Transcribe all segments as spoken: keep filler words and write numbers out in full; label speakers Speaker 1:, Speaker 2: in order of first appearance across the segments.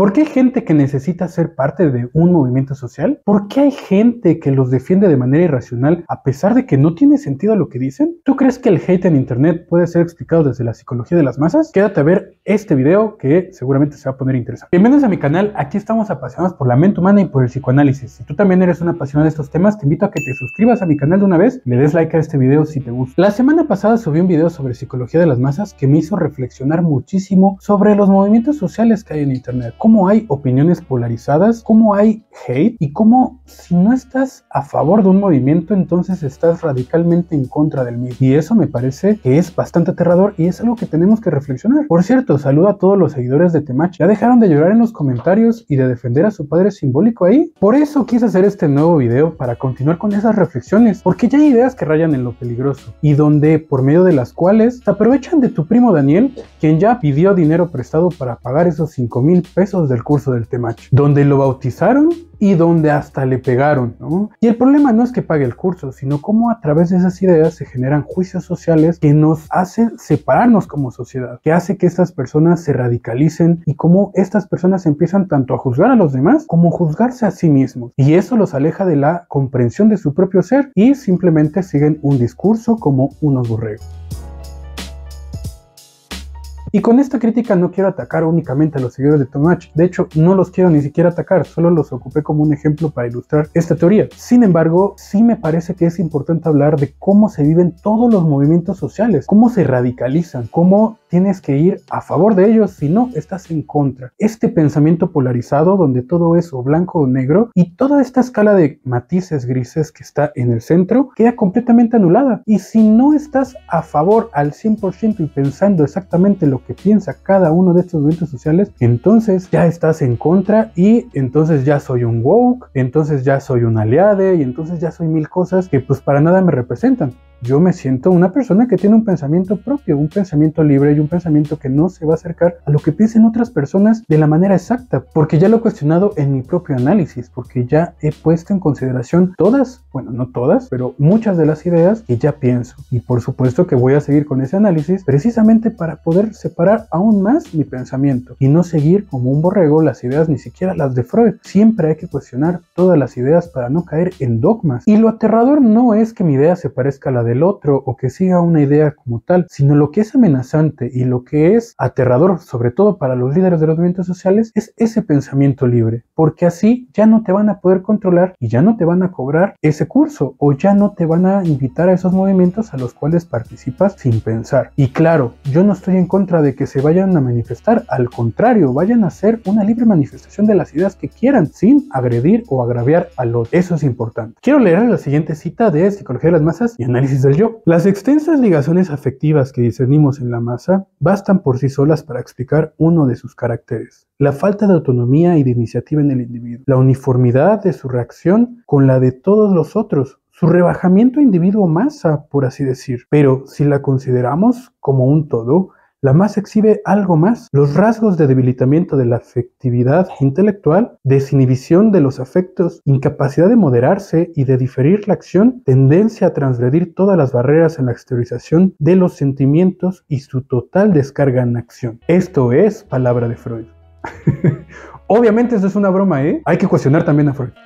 Speaker 1: ¿Por qué hay gente que necesita ser parte de un movimiento social? ¿Por qué hay gente que los defiende de manera irracional a pesar de que no tiene sentido lo que dicen? ¿Tú crees que el hate en internet puede ser explicado desde la psicología de las masas? Quédate a ver este video que seguramente se va a poner interesante. Bienvenidos a mi canal, aquí estamos apasionados por la mente humana y por el psicoanálisis. Si tú también eres un apasionado de estos temas, te invito a que te suscribas a mi canal de una vez y le des like a este video si te gusta. La semana pasada subí un video sobre psicología de las masas que me hizo reflexionar muchísimo sobre los movimientos sociales que hay en internet, cómo hay opiniones polarizadas, cómo hay hate y cómo si no estás a favor de un movimiento entonces estás radicalmente en contra del mismo. Y eso me parece que es bastante aterrador y es algo que tenemos que reflexionar. Por cierto, saludo a todos los seguidores de Temach. ¿Ya dejaron de llorar en los comentarios y de defender a su padre simbólico ahí? Por eso quise hacer este nuevo video, para continuar con esas reflexiones, porque ya hay ideas que rayan en lo peligroso y donde por medio de las cuales se aprovechan de tu primo Daniel, quien ya pidió dinero prestado para pagar esos cinco mil pesos del curso del Temach, donde lo bautizaron y donde hasta le pegaron, ¿no? Y el problema no es que pague el curso, sino cómo a través de esas ideas se generan juicios sociales que nos hacen separarnos como sociedad, que hace que estas personas se radicalicen y cómo estas personas empiezan tanto a juzgar a los demás como juzgarse a sí mismos. Y eso los aleja de la comprensión de su propio ser y simplemente siguen un discurso como unos borregos. Y con esta crítica no quiero atacar únicamente a los seguidores de Temach. De hecho, no los quiero ni siquiera atacar, solo los ocupé como un ejemplo para ilustrar esta teoría. Sin embargo, sí me parece que es importante hablar de cómo se viven todos los movimientos sociales, cómo se radicalizan, cómo tienes que ir a favor de ellos, si no, estás en contra. Este pensamiento polarizado donde todo es o blanco o negro y toda esta escala de matices grises que está en el centro queda completamente anulada. Y si no estás a favor al cien por ciento y pensando exactamente lo que piensa cada uno de estos movimientos sociales, entonces ya estás en contra y entonces ya soy un woke, entonces ya soy un aliade y entonces ya soy mil cosas que pues para nada me representan. Yo me siento una persona que tiene un pensamiento propio, un pensamiento libre y un pensamiento que no se va a acercar a lo que piensen otras personas de la manera exacta, porque ya lo he cuestionado en mi propio análisis, porque ya he puesto en consideración todas, bueno, no todas, pero muchas de las ideas que ya pienso. Y por supuesto que voy a seguir con ese análisis precisamente para poder separar aún más mi pensamiento y no seguir como un borrego las ideas, ni siquiera las de Freud. Siempre hay que cuestionar todas las ideas para no caer en dogmas. Y lo aterrador no es que mi idea se parezca a la de del otro o que siga una idea como tal, sino lo que es amenazante y lo que es aterrador, sobre todo para los líderes de los movimientos sociales, es ese pensamiento libre, porque así ya no te van a poder controlar y ya no te van a cobrar ese curso o ya no te van a invitar a esos movimientos a los cuales participas sin pensar. Y claro, yo no estoy en contra de que se vayan a manifestar, al contrario, vayan a hacer una libre manifestación de las ideas que quieran sin agredir o agraviar al otro. Eso es importante. Quiero leer la siguiente cita de Psicología de las Masas y Análisis del Yo. Las extensas ligaciones afectivas que discernimos en la masa bastan por sí solas para explicar uno de sus caracteres: la falta de autonomía y de iniciativa en el individuo, la uniformidad de su reacción con la de todos los otros, su rebajamiento individuo-masa, por así decir. Pero si la consideramos como un todo, la masa exhibe algo más: los rasgos de debilitamiento de la afectividad intelectual, desinhibición de los afectos, incapacidad de moderarse y de diferir la acción, tendencia a transgredir todas las barreras en la exteriorización de los sentimientos y su total descarga en acción. Esto es palabra de Freud. Obviamente esto es una broma, ¿eh? Hay que cuestionar también a Freud.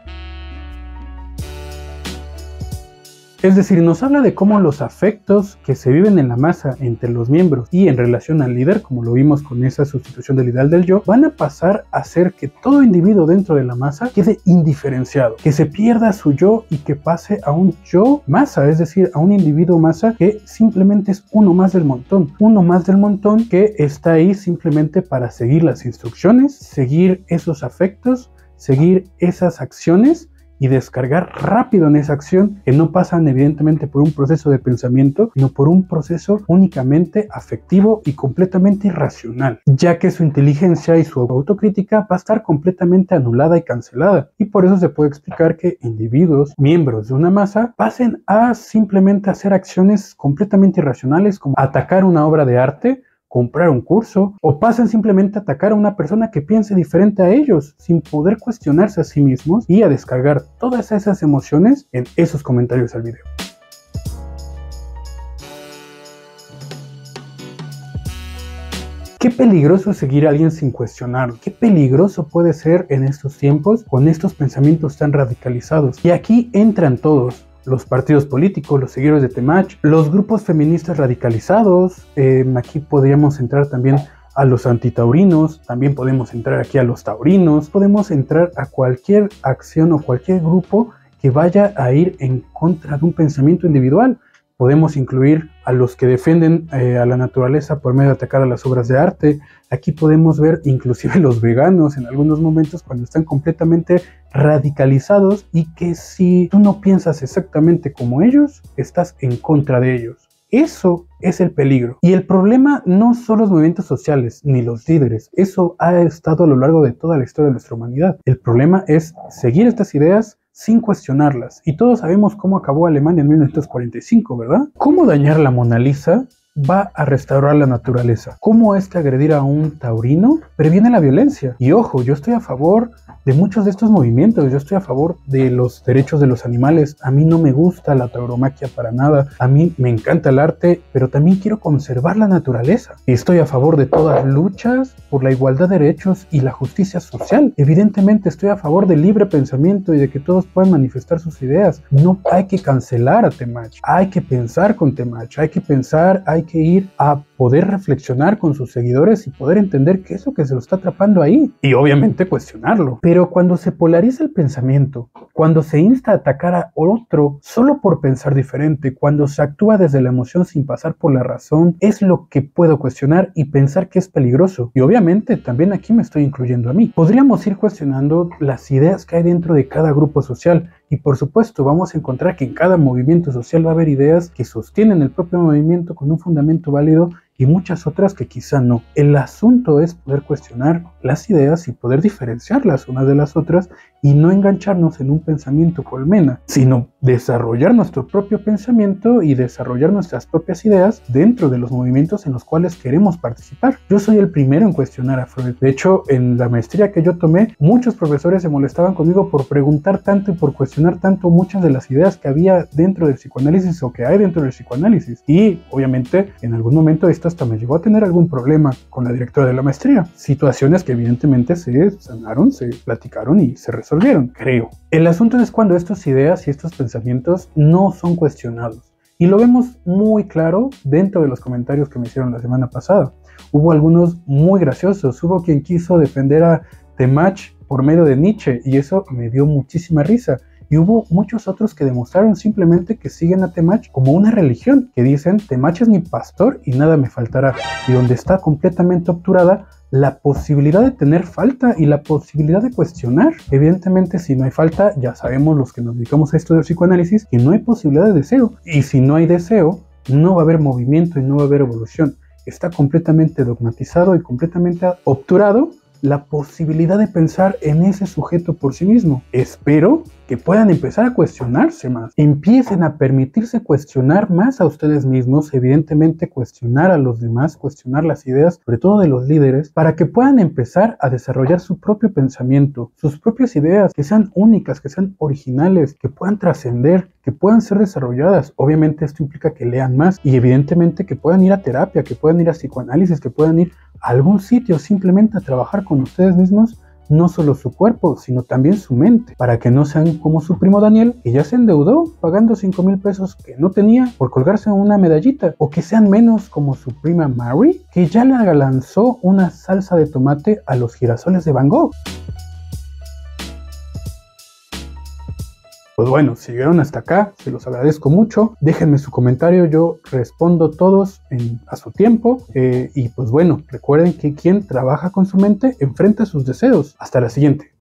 Speaker 1: Es decir, nos habla de cómo los afectos que se viven en la masa entre los miembros y en relación al líder, como lo vimos con esa sustitución del ideal del yo, van a pasar a hacer que todo individuo dentro de la masa quede indiferenciado, que se pierda su yo y que pase a un yo masa, es decir, a un individuo masa que simplemente es uno más del montón, uno más del montón que está ahí simplemente para seguir las instrucciones, seguir esos afectos, seguir esas acciones y descargar rápido en esa acción, que no pasan evidentemente por un proceso de pensamiento, sino por un proceso únicamente afectivo y completamente irracional, ya que su inteligencia y su autocrítica va a estar completamente anulada y cancelada. Y por eso se puede explicar que individuos, miembros de una masa, pasen a simplemente hacer acciones completamente irracionales, como atacar una obra de arte, comprar un curso, o pasan simplemente a atacar a una persona que piense diferente a ellos, sin poder cuestionarse a sí mismos y a descargar todas esas emociones en esos comentarios al video. Qué peligroso es seguir a alguien sin cuestionarlo. Qué peligroso puede ser en estos tiempos con estos pensamientos tan radicalizados. Y aquí entran todos. Los partidos políticos, los seguidores de Temach, los grupos feministas radicalizados. Eh, aquí podríamos entrar también a los antitaurinos, también podemos entrar aquí a los taurinos, podemos entrar a cualquier acción o cualquier grupo que vaya a ir en contra de un pensamiento individual. Podemos incluir a los que defienden eh, a la naturaleza por medio de atacar a las obras de arte. Aquí podemos ver inclusive los veganos en algunos momentos cuando están completamente radicalizados y que si tú no piensas exactamente como ellos, estás en contra de ellos. Eso es el peligro. Y el problema no son los movimientos sociales ni los líderes. Eso ha estado a lo largo de toda la historia de nuestra humanidad. El problema es seguir estas ideas sin cuestionarlas. Y todos sabemos cómo acabó Alemania en mil novecientos cuarenta y cinco, ¿verdad? ¿Cómo dañar la Mona Lisa va a restaurar la naturaleza? ¿Cómo es que agredir a un taurino previene la violencia? Y ojo, yo estoy a favor de muchos de estos movimientos, yo estoy a favor de los derechos de los animales. A mí no me gusta la tauromaquia para nada, a mí me encanta el arte, pero también quiero conservar la naturaleza. Estoy a favor de todas luchas por la igualdad de derechos y la justicia social. Evidentemente estoy a favor del libre pensamiento y de que todos puedan manifestar sus ideas. No hay que cancelar a Temach, hay que pensar con Temach, hay que pensar, hay que ir a poder reflexionar con sus seguidores y poder entender qué es lo que se lo está atrapando ahí. Y obviamente cuestionarlo. Pero cuando se polariza el pensamiento, cuando se insta a atacar a otro solo por pensar diferente, cuando se actúa desde la emoción sin pasar por la razón, es lo que puedo cuestionar y pensar que es peligroso. Y obviamente también aquí me estoy incluyendo a mí. Podríamos ir cuestionando las ideas que hay dentro de cada grupo social. Y por supuesto vamos a encontrar que en cada movimiento social va a haber ideas que sostienen el propio movimiento con un fundamento válido y muchas otras que quizá no. El asunto es poder cuestionar las ideas y poder diferenciarlas unas de las otras y no engancharnos en un pensamiento colmena, sino desarrollar nuestro propio pensamiento y desarrollar nuestras propias ideas dentro de los movimientos en los cuales queremos participar. Yo soy el primero en cuestionar a Freud. De hecho, en la maestría que yo tomé, muchos profesores se molestaban conmigo por preguntar tanto y por cuestionar tanto muchas de las ideas que había dentro del psicoanálisis o que hay dentro del psicoanálisis. Y obviamente en algún momento esto hasta me llegó a tener algún problema con la directora de la maestría. Situaciones que evidentemente se sanaron, se platicaron y se resolvieron, creo. El asunto es cuando estas ideas y estos pensamientos no son cuestionados. Y lo vemos muy claro dentro de los comentarios que me hicieron la semana pasada. Hubo algunos muy graciosos. Hubo quien quiso defender a Temach por medio de Nietzsche y eso me dio muchísima risa. Y hubo muchos otros que demostraron simplemente que siguen a Temach como una religión, que dicen Temach es mi pastor y nada me faltará, y donde está completamente obturada la posibilidad de tener falta y la posibilidad de cuestionar. Evidentemente, si no hay falta, ya sabemos los que nos dedicamos a esto del psicoanálisis que no hay posibilidad de deseo, y si no hay deseo, no va a haber movimiento y no va a haber evolución. Está completamente dogmatizado y completamente obturado la posibilidad de pensar en ese sujeto por sí mismo. Espero que puedan empezar a cuestionarse más, empiecen a permitirse cuestionar más a ustedes mismos, evidentemente cuestionar a los demás, cuestionar las ideas, sobre todo de los líderes, para que puedan empezar a desarrollar su propio pensamiento, sus propias ideas, que sean únicas, que sean originales, que puedan trascender, que puedan ser desarrolladas. Obviamente esto implica que lean más y evidentemente que puedan ir a terapia, que puedan ir a psicoanálisis, que puedan ir a algún sitio simplemente a trabajar con ustedes mismos, no solo su cuerpo, sino también su mente, para que no sean como su primo Daniel, que ya se endeudó pagando cinco mil pesos que no tenía por colgarse una medallita, o que sean menos como su prima Mary, que ya le lanzó una salsa de tomate a los girasoles de Van Gogh. Pues bueno, si llegaron hasta acá, se los agradezco mucho. Déjenme su comentario, yo respondo todos en, a su tiempo. Eh, y pues bueno, recuerden que quien trabaja con su mente enfrenta sus deseos. Hasta la siguiente.